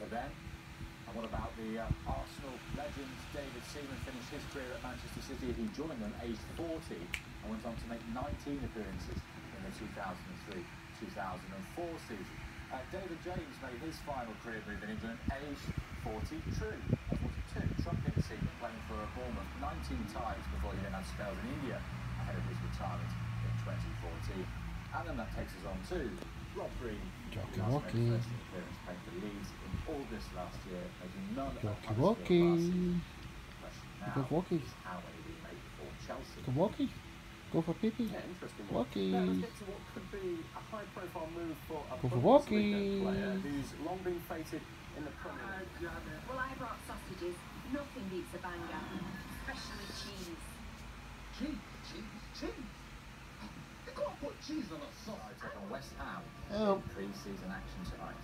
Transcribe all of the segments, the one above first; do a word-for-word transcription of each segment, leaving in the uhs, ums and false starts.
for them. And what about the uh, Arsenal legend David Seaman? Finished his career at Manchester City. He joined them aged forty and went on to make nineteen appearances in the two thousand three two thousand four season. Uh, David James made his final career move in England aged forty-two. Uh, forty-two, trumping Seaman, playing for Bournemouth nineteen times before he then had spells in India ahead of his retirement in twenty fourteen. And then that takes us on to Rob Green. Jockey Last Walkie. made first appearance playing for Leeds in August last year, making none of Jockey Huddersfield Walkie. last season. The question now Go Walkie. is how many did he make for Chelsea? Go Walkie. Go for Pippi. Yeah, interesting. Walkie. Now let's get to what could be a high-profile move for a Go for Bundesliga Walkie. player who's long been fated in the Premier League. Well, I brought sausages. Nothing beats a banger, especially cheese. Cheese, cheese, cheese. You can't put cheese on a sauce. Take on West Ham Oh. in pre-season action tonight.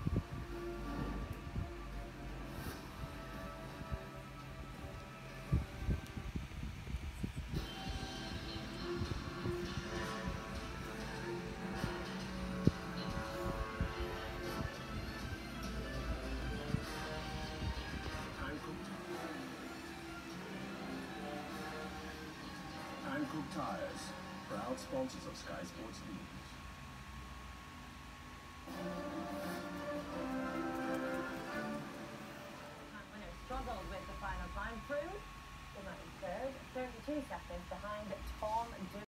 Hankook Tires, proud sponsors of Sky Sports News. Winner struggled with the final climb through. The third, thirty-two seconds behind Tom